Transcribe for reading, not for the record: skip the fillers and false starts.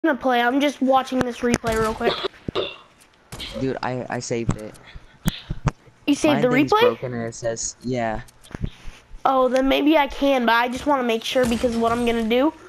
gonna play. I'm just watching this replay real quick. Dude, I saved it. You saved My the thing's replay? broken and it says, yeah. Oh, then maybe I can, but I just want to make sure because what I'm gonna do